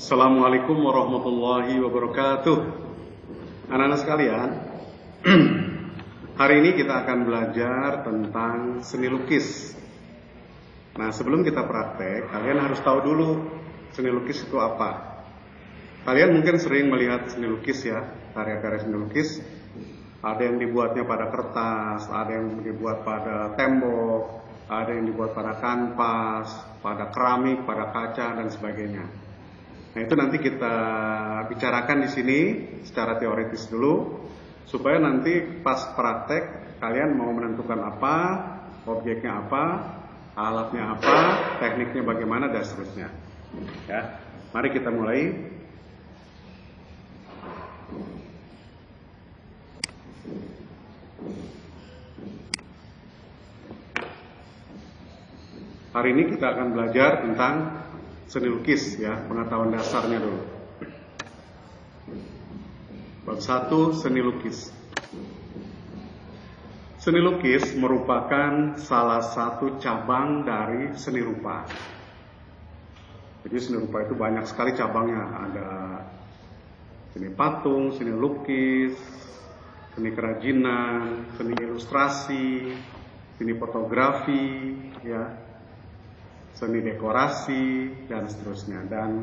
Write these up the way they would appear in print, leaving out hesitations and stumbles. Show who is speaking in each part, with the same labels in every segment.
Speaker 1: Assalamualaikum warahmatullahi wabarakatuh. Anak-anak sekalian, hari ini kita akan belajar tentang seni lukis. Nah, sebelum kita praktek, kalian harus tahu dulu seni lukis itu apa. Kalian mungkin sering melihat seni lukis ya, karya-karya seni lukis. Ada yang dibuatnya pada kertas, ada yang dibuat pada tembok, ada yang dibuat pada kanvas, pada keramik, pada kaca dan sebagainya. Nah, itu nanti kita bicarakan di sini secara teoritis dulu, supaya nanti pas praktek kalian mau menentukan apa, objeknya apa, alatnya apa, tekniknya bagaimana dan seterusnya. Ya, mari kita mulai. Hari ini kita akan belajar tentang seni lukis ya, pengetahuan dasarnya dulu. Bab 1, seni lukis. Seni lukis merupakan salah satu cabang dari seni rupa. Jadi seni rupa itu banyak sekali cabangnya. Ada seni patung, seni lukis, seni kerajinan, seni ilustrasi, seni fotografi, ya, seni dekorasi, dan seterusnya.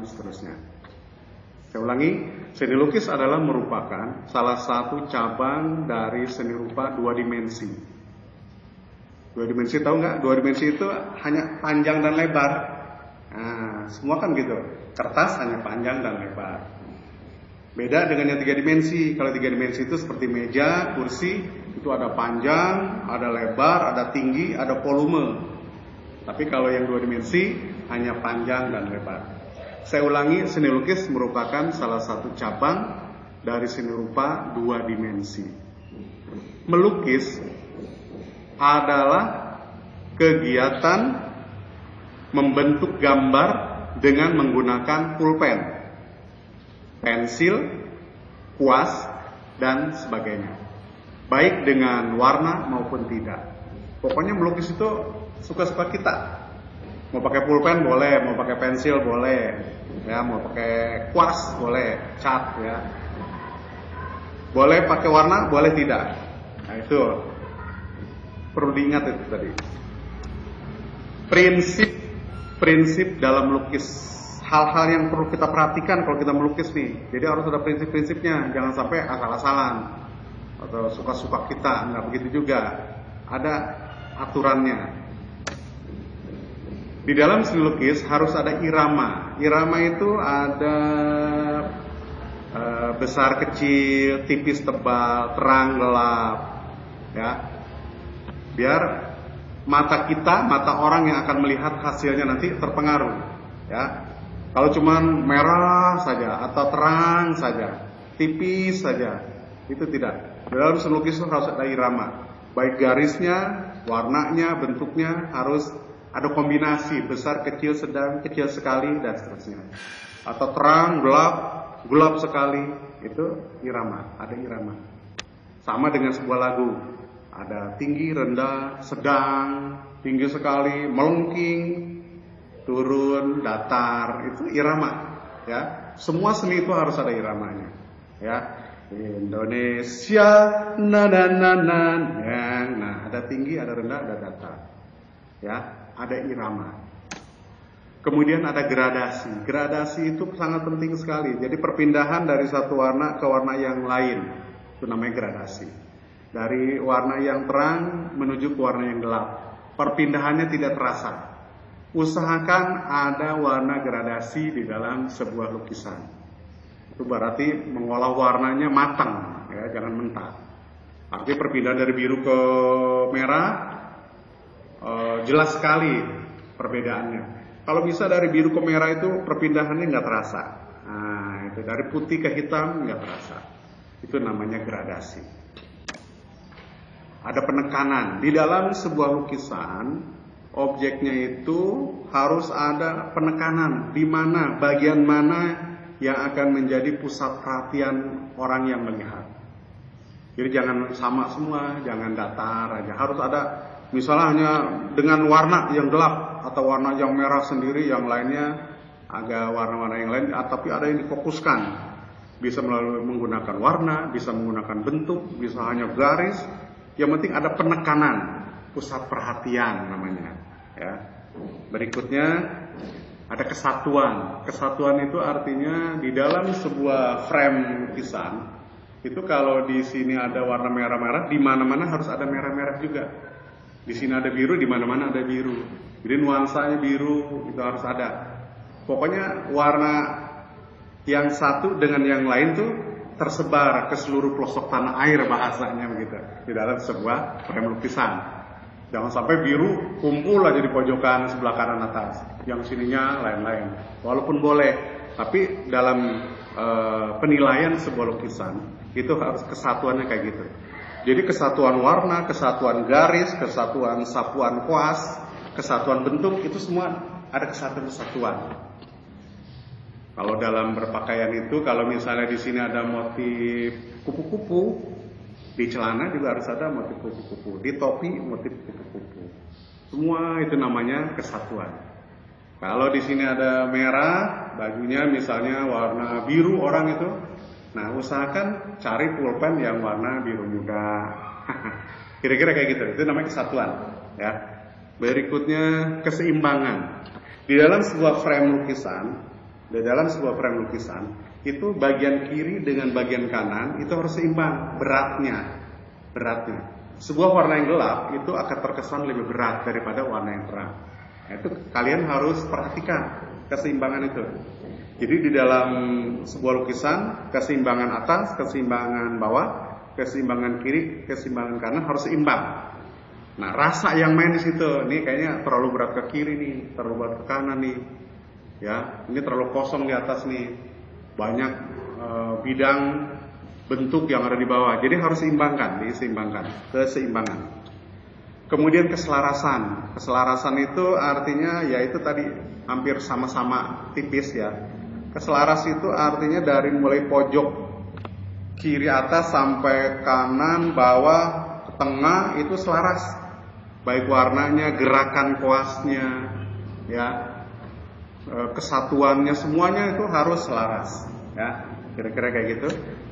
Speaker 1: Saya ulangi, seni lukis adalah merupakan salah satu cabang dari seni rupa dua dimensi. Dua dimensi tahu nggak? Dua dimensi itu hanya panjang dan lebar. Nah, semua kan gitu. Kertas hanya panjang dan lebar. Beda dengan yang tiga dimensi. Kalau tiga dimensi itu seperti meja, kursi, itu ada panjang, ada lebar, ada tinggi, ada volume. Tapi kalau yang dua dimensi hanya panjang dan lebar. Saya ulangi, seni lukis merupakan salah satu cabang dari seni rupa dua dimensi. Melukis adalah kegiatan membentuk gambar dengan menggunakan pulpen, pensil, kuas, dan sebagainya. Baik dengan warna maupun tidak. Pokoknya melukis itu suka-suka kita. Mau pakai pulpen boleh, mau pakai pensil boleh, ya, mau pakai kuas boleh, cat ya. Boleh pakai warna, boleh tidak. Nah, itu perlu diingat itu tadi. Prinsip dalam lukis. Hal-hal yang perlu kita perhatikan kalau kita melukis nih. Jadi harus ada prinsip-prinsipnya, jangan sampai asal-asalan atau suka-suka kita, nggak begitu juga. Ada aturannya. Di dalam seni lukis harus ada irama. Irama itu ada besar kecil, tipis tebal, terang gelap, ya. Biar mata kita, mata orang yang akan melihat hasilnya nanti terpengaruh, ya. Kalau cuman merah saja atau terang saja, tipis saja, itu tidak. Di dalam seni lukis itu harus ada irama. Baik garisnya, warnanya, bentuknya harus ada kombinasi besar, kecil, sedang, kecil sekali, dan seterusnya. Atau terang, gelap, gelap sekali, itu irama, ada irama. Sama dengan sebuah lagu, ada tinggi, rendah, sedang, tinggi sekali, melengking, turun, datar, itu irama. Ya, semua seni itu harus ada iramanya. Ya, Indonesia, nah ada tinggi, ada rendah, ada datar. Ya, ada irama. Kemudian ada gradasi. Gradasi itu sangat penting sekali. Jadi perpindahan dari satu warna ke warna yang lain, itu namanya gradasi. Dari warna yang terang menuju ke warna yang gelap. Perpindahannya tidak terasa. Usahakan ada warna gradasi di dalam sebuah lukisan. Itu berarti mengolah warnanya matang, ya, jangan mentah. Artinya perpindahan dari biru ke merah jelas sekali perbedaannya. Kalau bisa dari biru ke merah itu perpindahannya nggak terasa. Nah, itu dari putih ke hitam nggak terasa. Itu namanya gradasi. Ada penekanan di dalam sebuah lukisan. Objeknya itu harus ada penekanan, di mana bagian mana yang akan menjadi pusat perhatian orang yang melihat. Jadi jangan sama semua, jangan datar aja. Harus ada, misalnya hanya dengan warna yang gelap atau warna yang merah sendiri, yang lainnya agak warna-warna yang lain, tapi ada yang difokuskan. Bisa melalui menggunakan warna, bisa menggunakan bentuk, bisa hanya garis. Yang penting ada penekanan, pusat perhatian namanya. Ya. Berikutnya ada kesatuan. Kesatuan itu artinya di dalam sebuah frame lukisan itu kalau di sini ada warna merah-merah, di mana-mana harus ada merah-merah juga. Di sini ada biru, di mana-mana ada biru. Jadi nuansanya biru itu harus ada. Pokoknya warna yang satu dengan yang lain tuh tersebar ke seluruh pelosok tanah air bahasanya begitu di dalam sebuah frame lukisan. Jangan sampai biru kumpul aja di pojokan sebelah kanan atas, yang sininya lain-lain. Walaupun boleh, tapi dalam penilaian sebuah lukisan itu harus kesatuannya kayak gitu. Jadi kesatuan warna, kesatuan garis, kesatuan sapuan kuas, kesatuan bentuk itu semua ada kesatuan. Kalau dalam berpakaian itu, kalau misalnya di sini ada motif kupu-kupu, di celana juga harus ada motif kupu-kupu, di topi motif kupu-kupu. Semua itu namanya kesatuan. Kalau di sini ada merah, bajunya misalnya warna biru orang itu, nah usahakan cari pulpen yang warna biru muda. Kira-kira kayak gitu, itu namanya kesatuan. Ya. Berikutnya keseimbangan. Di dalam sebuah frame lukisan, itu bagian kiri dengan bagian kanan itu harus seimbang beratnya. Sebuah warna yang gelap itu akan terkesan lebih berat daripada warna yang terang. Nah, itu kalian harus perhatikan keseimbangan itu. Jadi di dalam sebuah lukisan, keseimbangan atas, keseimbangan bawah, keseimbangan kiri, keseimbangan kanan harus seimbang. Nah, rasa yang main di situ, nih kayaknya terlalu berat ke kiri nih, terlalu berat ke kanan nih. Ya, ini terlalu kosong di atas nih. Banyak bidang bentuk yang ada di bawah. Jadi harus diseimbangkan, keseimbangan. Kemudian keselarasan. Keselarasan itu artinya ya itu tadi hampir sama-sama tipis ya. Keselaras itu artinya dari mulai pojok kiri atas sampai kanan, bawah, tengah itu selaras. Baik warnanya, gerakan kuasnya, ya. Kesatuannya semuanya itu harus selaras, ya, kira-kira kayak gitu.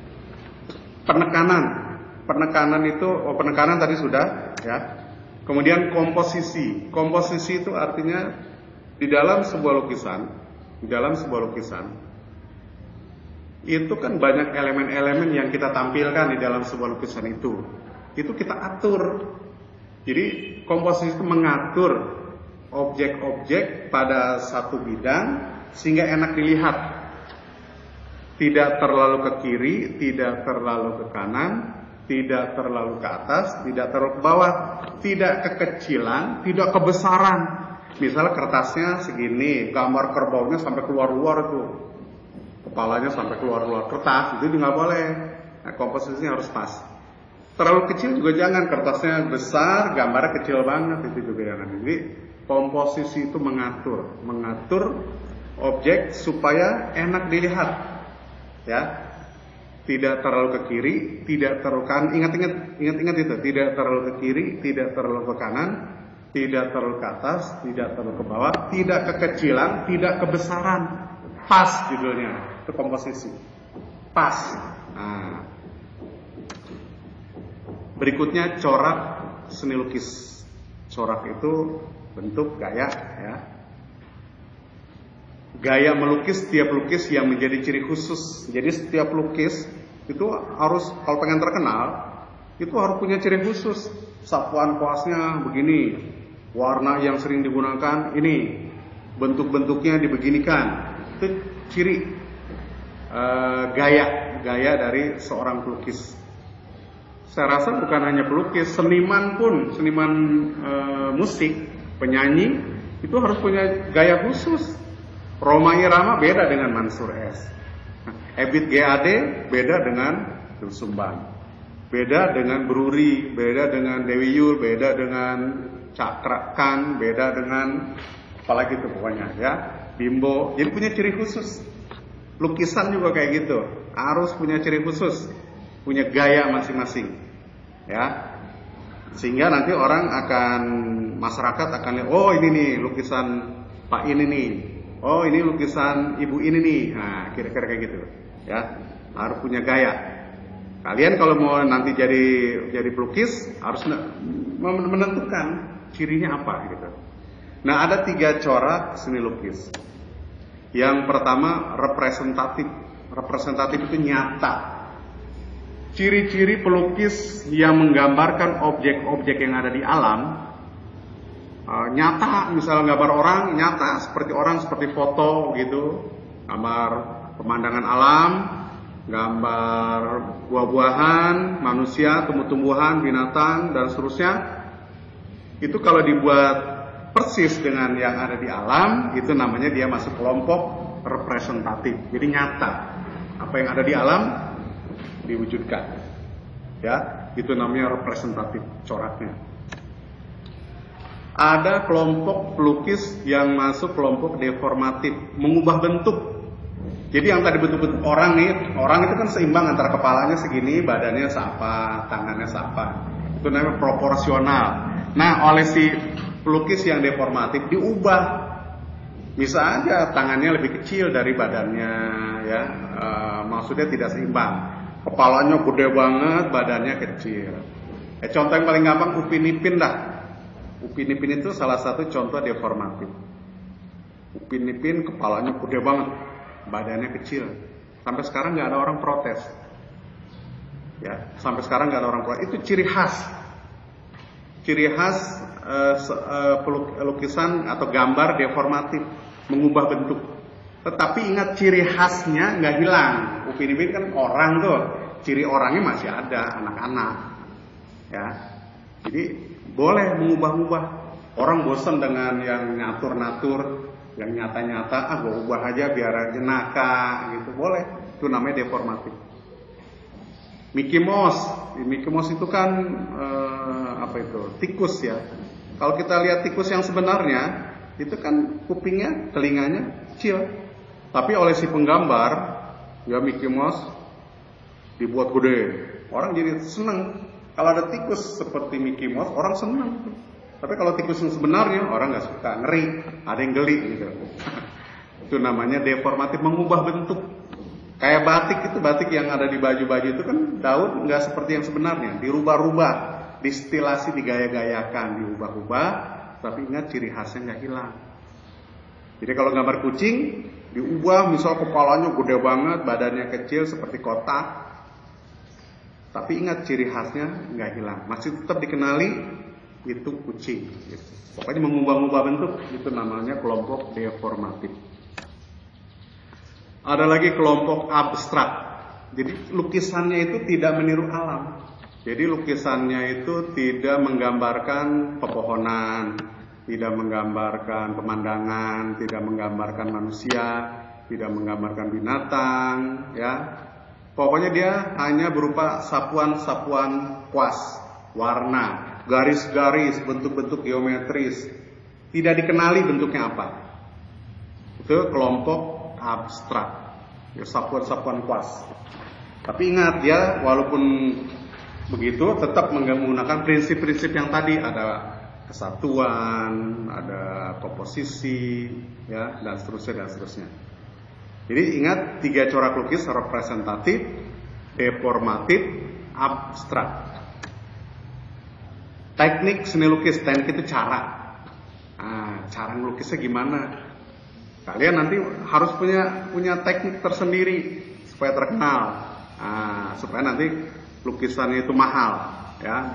Speaker 1: Penekanan itu, penekanan tadi sudah, ya. Kemudian komposisi itu artinya di dalam sebuah lukisan itu kan banyak elemen-elemen yang kita tampilkan di dalam sebuah lukisan itu kita atur. Jadi komposisi itu mengatur objek-objek pada satu bidang sehingga enak dilihat. Tidak terlalu ke kiri, tidak terlalu ke kanan, tidak terlalu ke atas, tidak terlalu ke bawah, tidak kekecilan, tidak kebesaran. Misalnya kertasnya segini, gambar kerbaunya sampai keluar-luar tuh. Kepalanya sampai keluar-luar kertas, itu juga nggak boleh. Nah, komposisinya harus pas. Terlalu kecil juga jangan, kertasnya besar, gambarnya kecil banget, itu juga jangan. Jadi komposisi itu mengatur objek supaya enak dilihat, ya. Tidak terlalu ke kiri, tidak terlalu kanan. Ingat itu, tidak terlalu ke kiri, tidak terlalu ke kanan, tidak terlalu ke atas, tidak terlalu ke bawah, tidak kekecilan, tidak kebesaran. Pas judulnya, itu komposisi. Pas. Nah. Berikutnya corak seni lukis. Corak itu bentuk, gaya, ya. Gaya melukis setiap lukis yang menjadi ciri khusus. Jadi setiap lukis itu harus, kalau pengen terkenal, itu harus punya ciri khusus. Sapuan kuasnya begini, warna yang sering digunakan ini, bentuk-bentuknya dibeginikan. Itu ciri gaya dari seorang pelukis. Saya rasa bukan hanya pelukis, seniman pun, seniman musik, penyanyi itu harus punya gaya khusus. Rhoma Irama beda dengan Mansur S. Ebit GAD beda dengan Doel Sumbang, beda dengan Bruri, beda dengan Dewi Yul, beda dengan Cakra Khan, beda dengan apalagi itu pokoknya, ya, Bimbo. Jadi punya ciri khusus. Lukisan juga kayak gitu, harus punya ciri khusus, punya gaya masing-masing, ya. Sehingga nanti masyarakat akan lihat, oh ini nih lukisan Pak ini nih. oh ini lukisan ibu ini nih, nah kira-kira kayak gitu, ya harus punya gaya. Kalian kalau mau nanti jadi pelukis harus menentukan cirinya apa gitu. Nah ada 3 corak seni lukis. Yang pertama representatif. Representatif itu nyata. Ciri-ciri pelukis yang menggambarkan objek-objek yang ada di alam nyata, misalnya gambar orang nyata seperti foto gitu, gambar pemandangan alam, gambar buah-buahan, manusia, tumbuh-tumbuhan, binatang dan seterusnya. Itu kalau dibuat persis dengan yang ada di alam, itu namanya dia masuk kelompok representatif. Jadi nyata, apa yang ada di alam diwujudkan, ya itu namanya representatif coraknya. Ada kelompok pelukis yang masuk kelompok deformatif, mengubah bentuk. Jadi yang tadi bentuk-bentuk orang itu kan seimbang antara kepalanya segini, badannya seapa, tangannya seapa. Itu namanya proporsional. Nah, oleh si pelukis yang deformatif diubah. Bisa aja tangannya lebih kecil dari badannya, ya, maksudnya tidak seimbang. Kepalanya gede banget, badannya kecil. Contoh yang paling gampang Upin Ipin dah. Upin Ipin itu salah satu contoh deformatif. Upin Ipin kepalanya gede banget, badannya kecil. Sampai sekarang nggak ada orang protes. Ya, sampai sekarang nggak ada orang protes. Itu ciri khas. Ciri khas lukisan atau gambar deformatif, mengubah bentuk. Tetapi ingat ciri khasnya nggak hilang. Upin Ipin kan orang tuh, ciri orangnya masih ada, anak-anak. Ya, jadi boleh mengubah-ubah. Orang bosan dengan yang natur-natur, yang nyata-nyata, gue ubah aja biar jenaka gitu, boleh. Itu namanya deformatif. Mickey Mouse itu kan tikus ya. Kalau kita lihat tikus yang sebenarnya, itu kan kupingnya, telinganya kecil. Tapi oleh si penggambar, ya Mickey Mouse dibuat gede. Orang jadi seneng. Kalau ada tikus seperti Mickey Mouse, orang seneng. Tapi kalau tikus yang sebenarnya, orang nggak suka, ngeri, ada yang geli gitu. Itu namanya deformatif, mengubah bentuk. Kayak batik yang ada di baju-baju itu kan daun nggak seperti yang sebenarnya, dirubah-rubah, distilasi, digaya-gayakan, diubah-ubah. Tapi ingat ciri khasnya nggak hilang. Jadi kalau gambar kucing diubah, misal kepalanya gede banget, badannya kecil seperti kotak. Tapi ingat ciri khasnya nggak hilang, masih tetap dikenali itu kucing. Gitu. Pokoknya mengubah-ubah bentuk itu namanya kelompok deformatif. Ada lagi kelompok abstrak. Jadi lukisannya itu tidak meniru alam. Jadi lukisannya itu tidak menggambarkan pepohonan, tidak menggambarkan pemandangan, tidak menggambarkan manusia, tidak menggambarkan binatang, ya. Pokoknya dia hanya berupa sapuan-sapuan kuas, warna, garis-garis, bentuk-bentuk geometris. Tidak dikenali bentuknya apa. Itu kelompok abstrak, ya, sapuan-sapuan kuas. Tapi ingat ya, walaupun begitu tetap menggunakan prinsip-prinsip yang tadi, ada kesatuan, ada komposisi, ya, dan seterusnya. Jadi ingat 3 corak lukis: representatif, deformatif, abstrak. Teknik seni lukis, teknik itu cara. Cara ngelukisnya gimana? Kalian nanti harus punya teknik tersendiri supaya terkenal, supaya nanti lukisannya itu mahal, ya,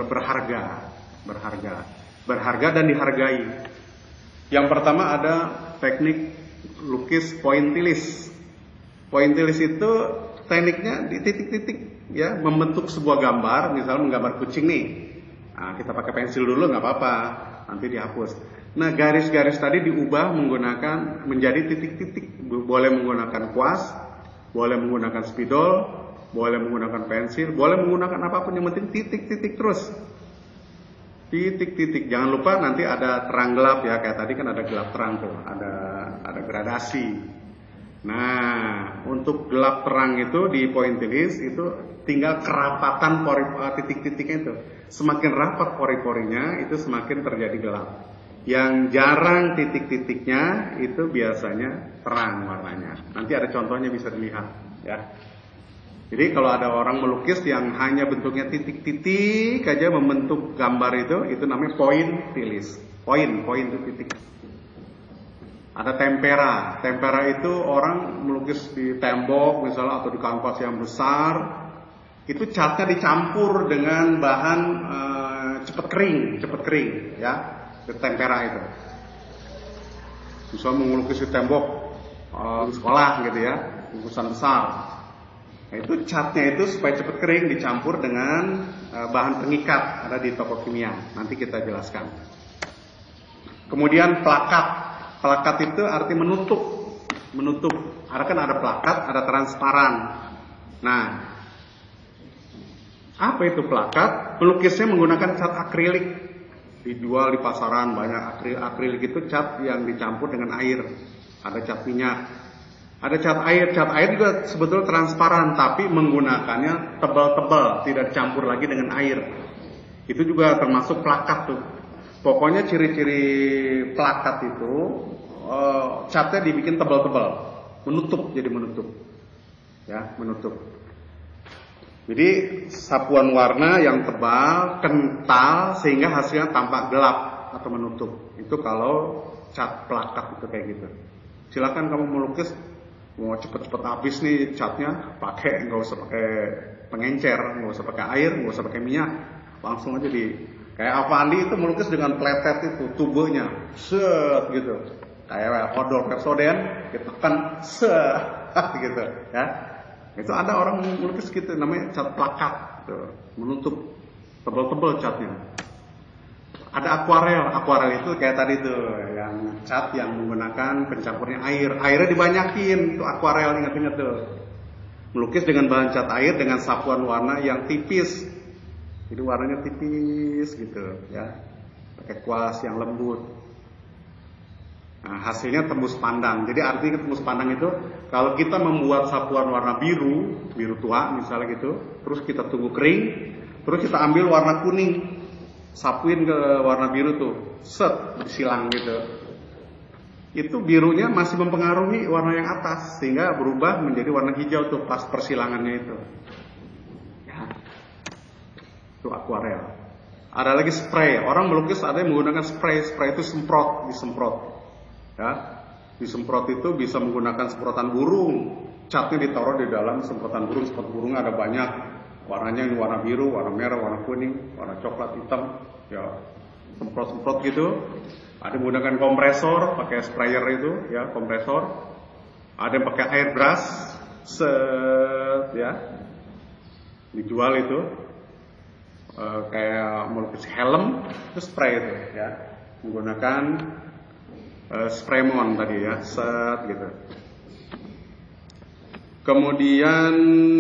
Speaker 1: berharga dan dihargai. Yang pertama ada teknik lukis pointillis. Pointillis itu tekniknya di titik-titik, ya, membentuk sebuah gambar, misalnya menggambar kucing nih. Kita pakai pensil dulu nggak apa-apa, nanti dihapus. Nah, garis-garis tadi diubah menjadi titik-titik. Boleh menggunakan kuas, boleh menggunakan spidol, boleh menggunakan pensil, boleh menggunakan apapun, yang penting titik-titik terus. Titik-titik. Jangan lupa nanti ada terang gelap, ya, kayak tadi kan ada gelap terang tuh, ada gradasi. Nah, untuk gelap terang itu di pointillis itu tinggal kerapatan titik-titiknya itu. Semakin rapat pori-porinya, itu semakin terjadi gelap. Yang jarang titik-titiknya itu biasanya terang warnanya. Nanti ada contohnya bisa dilihat, ya. Jadi kalau ada orang melukis yang hanya bentuknya titik-titik aja membentuk gambar itu namanya pointillis. Poin itu titik. Ada tempera. Tempera itu orang melukis di tembok misalnya atau di kanvas yang besar. Itu catnya dicampur dengan bahan cepet kering, ya. Tempera itu. Misalnya melukis di tembok sekolah gitu ya, lukisan besar. Nah, itu catnya itu supaya cepat kering dicampur dengan bahan pengikat ada di toko kimia. Nanti kita jelaskan. Kemudian plakat. Plakat itu arti menutup. Ada kan ada plakat, ada transparan. Nah, apa itu plakat? Pelukisnya menggunakan cat akrilik. Dijual di pasaran banyak akrilik itu cat yang dicampur dengan air. Ada cat minyak. Ada cat air. Cat air juga sebetulnya transparan, tapi menggunakannya tebal-tebal, tidak dicampur lagi dengan air. Itu juga termasuk plakat tuh. Pokoknya ciri-ciri plakat itu catnya dibikin tebal-tebal, menutup. Ya, menutup. Jadi sapuan warna yang tebal, kental sehingga hasilnya tampak gelap atau menutup. Itu kalau cat plakat itu kayak gitu. Silakan kamu melukis mau cepet-cepet habis nih catnya, nggak usah pakai pengencer, nggak usah pakai air, nggak usah pakai minyak, langsung aja kayak Avandi itu melukis dengan pletet itu tubenya, set gitu, kayak odol Pepsodent, ditekan set gitu, ya. Itu ada orang melukis gitu, namanya cat plakat, gitu. Menutup tebal-tebal catnya. Ada akuarel itu kayak tadi tuh, yang cat yang menggunakan pencampurnya air. Airnya dibanyakin, itu akuarel, ingat-ingat tuh. Melukis dengan bahan cat air dengan sapuan warna yang tipis. Jadi warnanya tipis gitu, ya. Pakai kuas yang lembut. Nah, hasilnya tembus pandang. Jadi artinya tembus pandang itu kalau kita membuat sapuan warna biru tua misalnya gitu, terus kita tunggu kering, terus kita ambil warna kuning, sapuin ke warna biru tuh, set disilang gitu. Itu birunya masih mempengaruhi warna yang atas sehingga berubah menjadi warna hijau tuh pas persilangannya itu. Ya. Itu akuarel. Ada lagi spray. Orang melukis ada yang menggunakan spray. Spray itu disemprot. Ya, disemprot itu bisa menggunakan semprotan burung. Catnya ditaruh di dalam semprotan burung. Semprot burungnya ada banyak. Warnanya ini warna biru, warna merah, warna kuning, warna coklat, hitam. Ya, semprot gitu. Ada yang menggunakan kompresor, pakai sprayer itu, ya kompresor. Ada yang pakai airbrush, ya, dijual itu. Kayak melukis helm, itu spray itu, ya, menggunakan Spraymon tadi ya, set gitu. Kemudian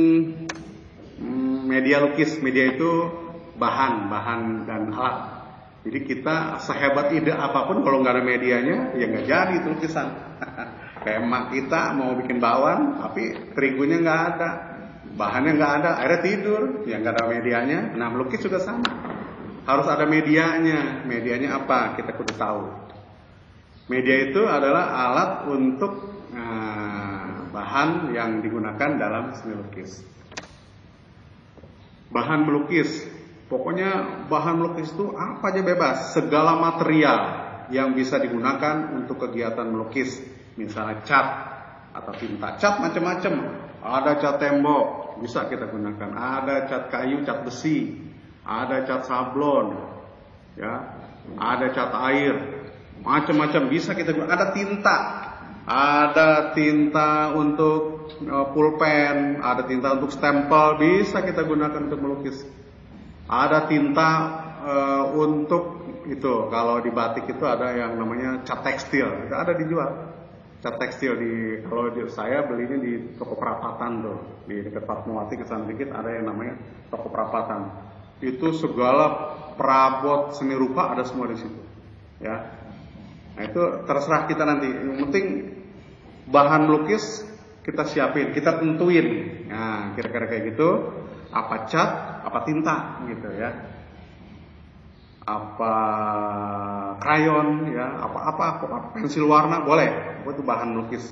Speaker 1: media lukis, media itu bahan dan alat. Jadi kita sehebat ide apapun kalau nggak ada medianya, ya nggak jadi itu lukisan. Kayak emak kita mau bikin bakwan, tapi terigunya nggak ada, bahannya nggak ada, akhirnya tidur, ya nggak ada medianya. Nah melukis juga sama, harus ada medianya. Medianya apa? Kita kudu tahu. Media itu adalah alat untuk bahan yang digunakan dalam seni lukis. Bahan melukis, pokoknya bahan melukis itu apa aja bebas, segala material yang bisa digunakan untuk kegiatan melukis. Misalnya cat atau tinta, cat macam-macam. Ada cat tembok, bisa kita gunakan. Ada cat kayu, cat besi. Ada cat sablon, ya. Ada cat air. Macam-macam bisa kita gunakan. Ada tinta untuk pulpen, ada tinta untuk stempel, bisa kita gunakan untuk melukis. Ada tinta untuk itu, kalau di batik itu ada yang namanya cat tekstil, itu ada dijual. Cat tekstil kalau saya belinya di toko perapatan tuh, di dekat Fatmawati kesana dikit ada yang namanya toko perapatan. Itu segala perabot seni rupa ada semua di situ, ya. Nah itu terserah kita nanti. Yang penting bahan melukis kita siapin, kita tentuin. Nah kira-kira kayak gitu. Apa cat, apa tinta gitu ya. apa krayon, ya, apa pensil warna boleh, itu bahan melukis.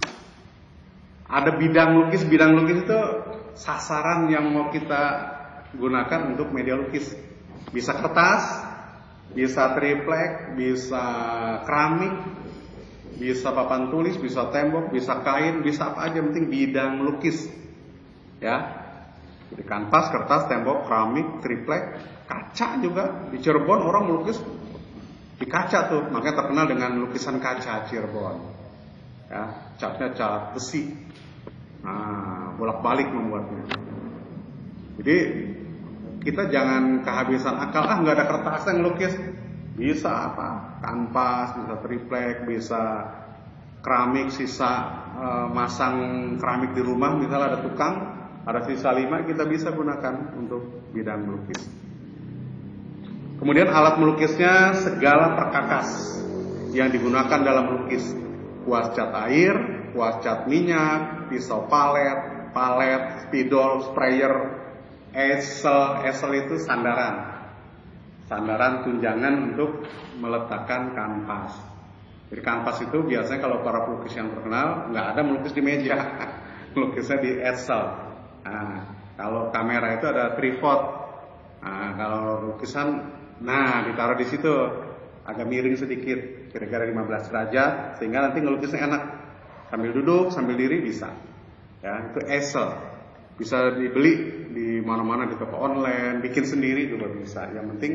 Speaker 1: Ada bidang lukis itu sasaran yang mau kita gunakan untuk media lukis. Bisa kertas, bisa triplek, bisa keramik, bisa papan tulis, bisa tembok, bisa kain, bisa apa aja, penting bidang lukis. Ya. Jadi kanvas, kertas, tembok, keramik, triplek, kaca juga. Di Cirebon orang melukis di kaca tuh, makanya terkenal dengan lukisan kaca Cirebon. Ya, catnya cat besi. Nah, bolak-balik membuatnya. Jadi kita jangan kehabisan akal, nggak ada kertas yang lukis. Bisa apa? Kanvas, bisa triplek, bisa keramik, sisa masang keramik di rumah, misalnya ada tukang, ada sisa 5, kita bisa gunakan untuk bidang melukis. Kemudian alat melukisnya segala perkakas yang digunakan dalam melukis. Kuas cat air, kuas cat minyak, pisau palet, spidol, sprayer, easel itu sandaran tunjangan untuk meletakkan kanvas. Jadi kanvas itu biasanya kalau para pelukis yang terkenal nggak ada melukis di meja, melukisnya di easel. Nah, kalau kamera itu ada tripod. Nah, kalau lukisan, ditaruh di situ agak miring sedikit, kira-kira 15 derajat, sehingga nanti ngelukisnya enak. Sambil duduk, sambil diri bisa. Ya, itu easel. Bisa dibeli di mana-mana, di toko online, bikin sendiri juga bisa. Yang penting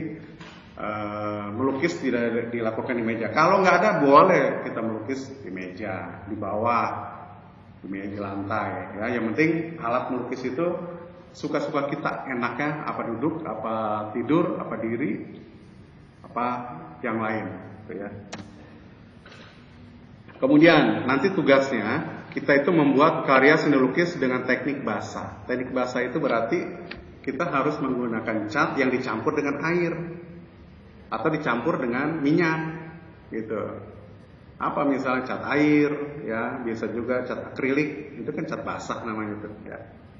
Speaker 1: melukis tidak dilakukan di meja. Kalau nggak ada, boleh kita melukis di meja, di bawah, di meja lantai. Ya, yang penting alat melukis itu suka-suka kita, enaknya apa duduk, apa tidur, apa diri, apa yang lain, gitu ya. Kemudian nanti tugasnya kita itu membuat karya seni lukis dengan teknik basah. Teknik basah itu berarti kita harus menggunakan cat yang dicampur dengan air atau dicampur dengan minyak, gitu. Apa misalnya cat air, ya, bisa juga cat akrilik, itu kan cat basah namanya itu, ya.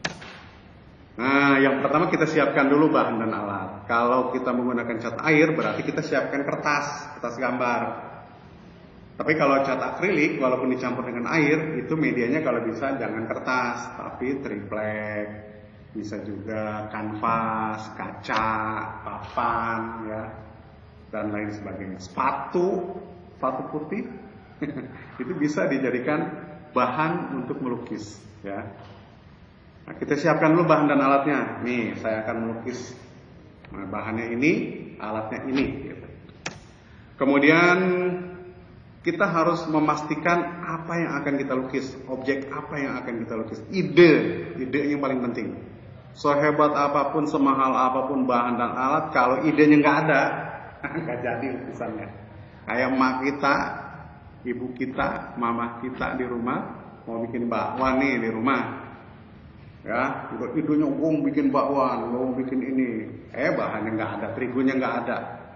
Speaker 1: Nah, yang pertama kita siapkan dulu bahan dan alat. Kalau kita menggunakan cat air, berarti kita siapkan kertas gambar. Tapi kalau cat akrilik, walaupun dicampur dengan air, itu medianya kalau bisa jangan kertas, tapi triplek, bisa juga kanvas, kaca, papan, ya, dan lain sebagainya. Sepatu putih, itu bisa dijadikan bahan untuk melukis, ya. Nah, kita siapkan dulu bahan dan alatnya. Nih, saya akan melukis. Nah, bahannya ini, alatnya ini, gitu. Kemudian kita harus memastikan apa yang akan kita lukis, objek apa yang akan kita lukis, ide yang paling penting. Sehebat apapun, semahal apapun bahan dan alat, kalau idenya nggak ada, nggak jadi lukisannya. Kayak mak kita, ibu kita, mama kita di rumah mau bikin bakwan nih di rumah, ya, idenya bikin bakwan, mau bikin ini, bahannya nggak ada, terigunya nggak ada,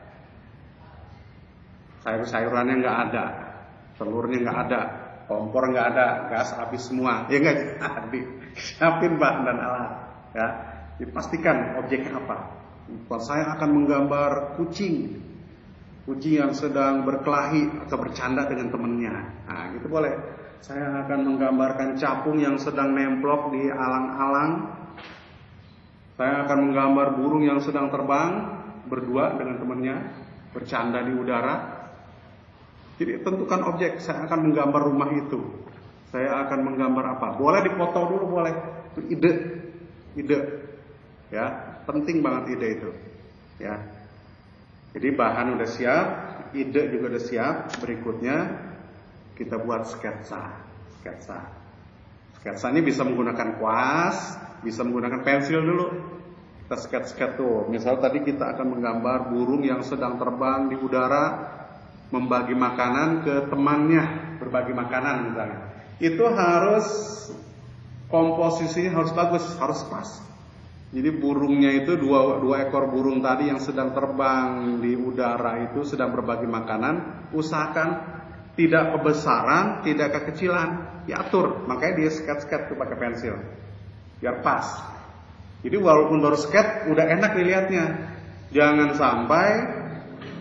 Speaker 1: sayur-sayurannya nggak ada, telurnya nggak ada, kompor nggak ada, gas habis semua, ya nggak jadi. Siapin bahan dan alat, ya. Dipastikan objeknya apa. Saya akan menggambar kucing yang sedang berkelahi atau bercanda dengan temannya. Nah, gitu boleh. Saya akan menggambarkan capung yang sedang nemplok di alang-alang. Saya akan menggambar burung yang sedang terbang berdua dengan temannya, bercanda di udara. Jadi tentukan objek, saya akan menggambar rumah itu. Saya akan menggambar apa? Boleh dipoto dulu, boleh. Itu ide. Ya, penting banget ide itu. Ya. Jadi bahan udah siap, ide juga udah siap. Berikutnya kita buat sketsa. Sketsanya bisa menggunakan kuas, bisa menggunakan pensil dulu. Kita sketsa tuh. Misal tadi kita akan menggambar burung yang sedang terbang di udara, membagi makanan ke temannya, berbagi makanan misalnya. Itu harus komposisinya harus bagus, harus pas. Jadi burungnya itu dua ekor burung tadi yang sedang terbang di udara itu sedang berbagi makanan, usahakan tidak kebesaran, tidak kekecilan, diatur. Makanya dia sket tuh pakai pensil, biar pas. Jadi walaupun baru sket, udah enak dilihatnya. Jangan sampai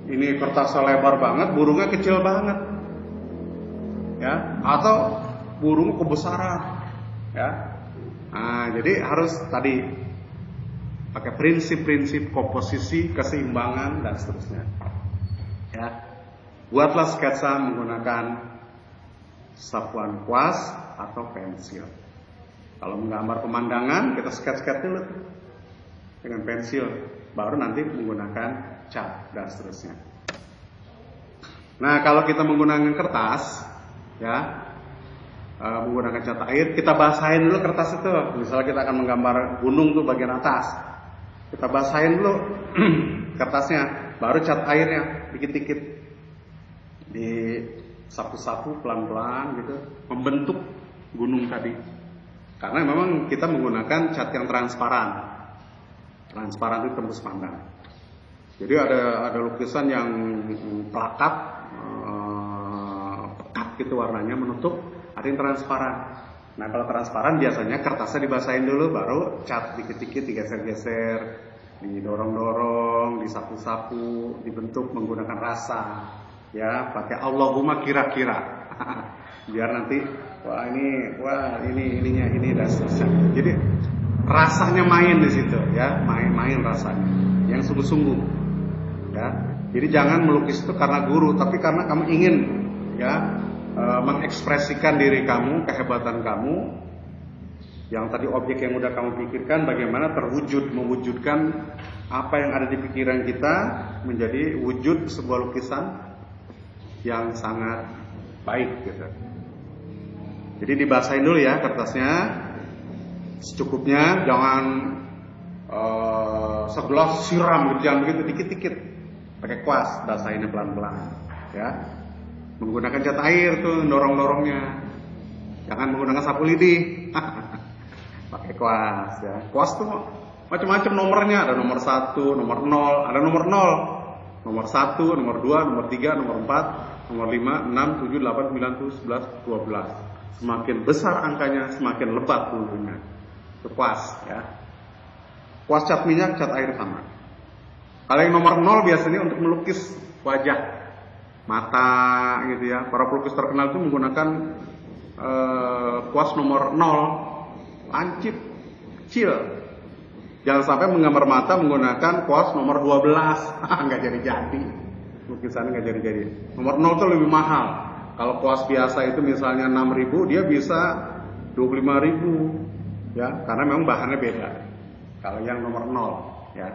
Speaker 1: ini kertasnya lebar banget, burungnya kecil banget, ya, atau burung kebesaran, ya. Nah, jadi harus tadi pakai prinsip-prinsip komposisi, keseimbangan dan seterusnya, ya. Buatlah sketsa menggunakan sapuan kuas atau pensil. Kalau menggambar pemandangan, kita sketch-sketch dulu dengan pensil, baru nanti menggunakan cat dan seterusnya. Nah, kalau kita menggunakan kertas, ya, menggunakan cat air, kita basahin dulu kertas itu. Misalnya kita akan menggambar gunung tuh bagian atas, kita basahin dulu kertasnya, baru cat airnya dikit-dikit, disapu-sapu pelan-pelan gitu, membentuk gunung tadi. Karena memang kita menggunakan cat yang transparan. Transparan itu tembus pandang. Jadi ada lukisan yang plakat, pekat gitu warnanya menutup, ada yang transparan. Nah, kalau transparan biasanya kertasnya dibasahin dulu, baru cat dikit-dikit digeser-geser, didorong-dorong, disapu-sapu, dibentuk menggunakan rasa. Ya, pakai Allahumma kira-kira. Biar nanti ini dan seterusnya. Jadi rasanya main di situ, ya, main rasanya, yang sungguh-sungguh, ya. Jadi jangan melukis itu karena guru, tapi karena kamu ingin, ya, mengekspresikan diri kamu, kehebatan kamu, yang tadi objek yang udah kamu pikirkan, bagaimana mewujudkan apa yang ada di pikiran kita menjadi wujud sebuah lukisan yang sangat baik, gitu. Jadi dibasahin dulu ya kertasnya secukupnya, jangan segelas siram gitu, jangan begitu, dikit-dikit. Pakai kuas, basahinnya pelan-pelan, ya. Menggunakan cat air tuh dorong-dorongnya. Jangan menggunakan sapu lidi. Pakai kuas, ya. Kuas tuh macam-macam nomornya, ada nomor 1, nomor 0, ada nomor 0. Nomor 1, nomor 2, nomor 3, nomor 4, nomor 5, 6, 7, 8, 9, 10, 11, 12. Semakin besar angkanya, semakin lebat bulunya. Itu kuas, ya. Kuas cat minyak, cat air sama. Kalau yang nomor 0 biasanya untuk melukis wajah, mata, gitu ya. Para pelukis terkenal itu menggunakan kuas nomor 0, lancip, kecil. Jangan sampai menggambar mata menggunakan kuas nomor 12, nggak jadi-jadi. Lukisannya nggak jadi-jadi. Nomor 0 itu lebih mahal. Kalau kuas biasa itu misalnya 6.000, dia bisa 25.000, ya, karena memang bahannya beda. Kalau yang nomor 0, ya.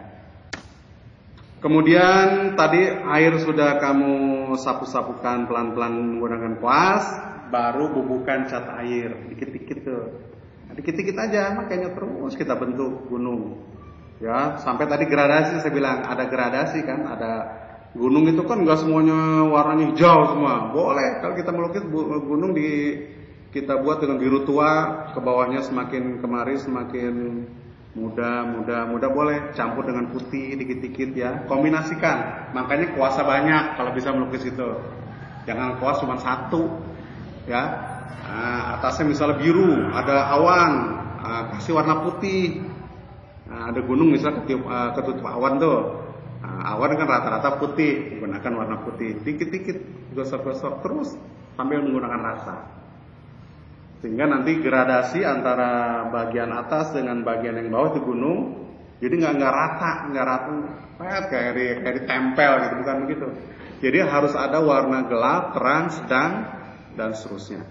Speaker 1: Kemudian tadi air sudah kamu sapu-sapukan pelan-pelan menggunakan kuas, baru bubuhkan cat air dikit-dikit tuh. Dikit-dikit aja, makanya terus kita bentuk gunung. Ya, sampai tadi gradasi saya bilang, ada gradasi kan, ada gunung itu kan nggak semuanya warnanya hijau semua. Boleh kalau kita melukis gunung kita buat dengan biru tua, ke bawahnya semakin kemari semakin muda boleh, campur dengan putih dikit-dikit ya, kombinasikan. Makanya kuasa banyak kalau bisa melukis itu. Jangan kuas cuma satu, ya. Nah, atasnya misalnya biru, ada awan, kasih warna putih. Nah, ada gunung misalnya ketutup awan tuh. Nah, awan kan rata-rata putih, gunakan warna putih. Dikit-dikit, gosok-gosok terus sambil menggunakan rasa. Sehingga nanti gradasi antara bagian atas dengan bagian yang bawah di gunung, jadi nggak rata, kayak ditempel gitu, bukan begitu. Jadi harus ada warna gelap, terang, sedang, dan seterusnya.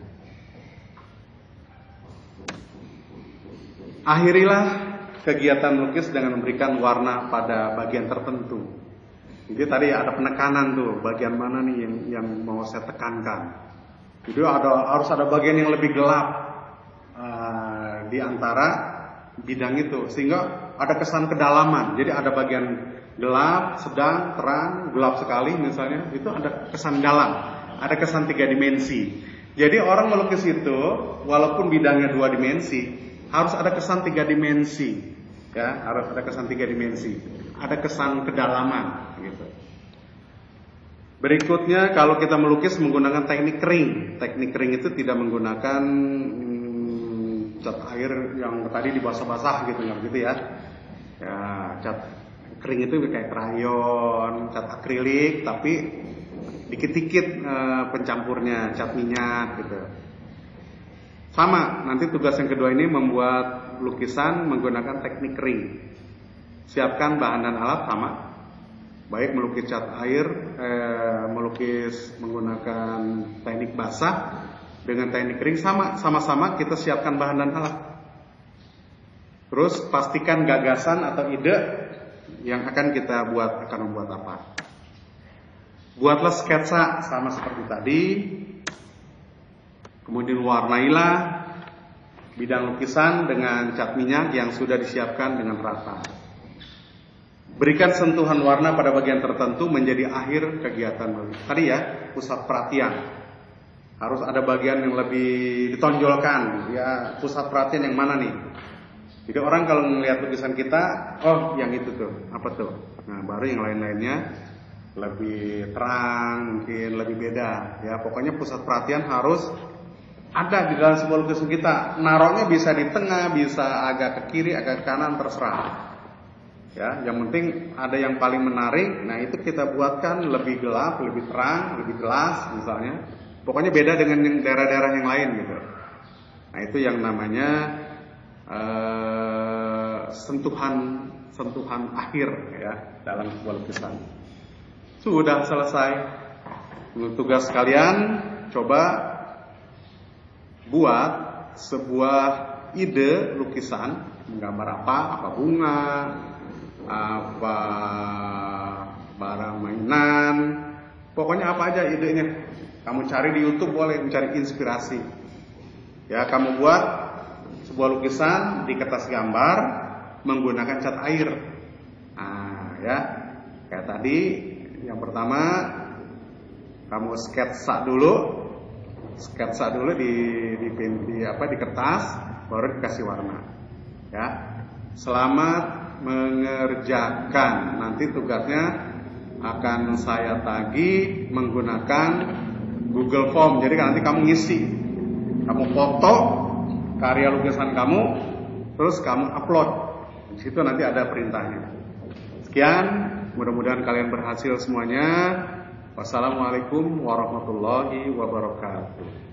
Speaker 1: Akhirilah kegiatan melukis dengan memberikan warna pada bagian tertentu. Jadi tadi ada penekanan tuh, bagian mana nih yang mau saya tekankan. Jadi harus ada bagian yang lebih gelap di antara bidang itu, sehingga ada kesan kedalaman. Jadi ada bagian gelap, sedang, terang, gelap sekali misalnya, itu ada kesan dalam, ada kesan 3 dimensi. Jadi orang melukis itu, walaupun bidangnya 2 dimensi, harus ada kesan 3 dimensi, ya, harus ada kesan 3 dimensi, ada kesan kedalaman, gitu. Berikutnya kalau kita melukis menggunakan teknik kering. Teknik kering itu tidak menggunakan cat air yang tadi dibasah-basah gitu, nggak gitu ya. Ya, cat kering itu kayak krayon, cat akrilik, tapi dikit-dikit pencampurnya, cat minyak gitu. Sama, nanti tugas yang kedua ini membuat lukisan menggunakan teknik kering. Siapkan bahan dan alat sama, baik melukis cat air, melukis menggunakan teknik basah dengan teknik kering sama-sama kita siapkan bahan dan alat. Terus pastikan gagasan atau ide yang akan kita buat akan membuat apa. Buatlah sketsa sama seperti tadi. Kemudian warnailah bidang lukisan dengan cat minyak yang sudah disiapkan dengan rata. Berikan sentuhan warna pada bagian tertentu menjadi akhir kegiatan. Tadi ya, pusat perhatian. Harus ada bagian yang lebih ditonjolkan. Ya, pusat perhatian yang mana nih? Jadi orang kalau melihat lukisan kita, oh yang itu tuh, apa tuh? Nah, baru yang lain-lainnya lebih terang, mungkin lebih beda. Ya, pokoknya pusat perhatian harus ada di dalam sebuah lukisan kita. Naruhnya bisa di tengah, bisa agak ke kiri, agak ke kanan, terserah. Ya, yang penting ada yang paling menarik. Nah, itu kita buatkan lebih gelap, lebih terang, lebih jelas misalnya. Pokoknya beda dengan yang daerah-daerah yang lain gitu. Nah, itu yang namanya sentuhan akhir ya dalam sebuah lukisan. Sudah selesai. Untuk tugas kalian coba buat sebuah ide lukisan, menggambar apa bunga, apa barang mainan, pokoknya apa aja idenya. Kamu cari di YouTube boleh, mencari inspirasi. Ya, kamu buat sebuah lukisan di kertas gambar menggunakan cat air. Nah, ya, kayak tadi yang pertama kamu sketsa dulu di kertas, baru dikasih warna. Ya, selamat mengerjakan. Nanti tugasnya akan saya tagih menggunakan Google Form. Jadi nanti kamu ngisi, kamu foto karya lukisan kamu, terus kamu upload. Di situ nanti ada perintahnya. Sekian, mudah-mudahan kalian berhasil semuanya. Wassalamualaikum warahmatullahi wabarakatuh.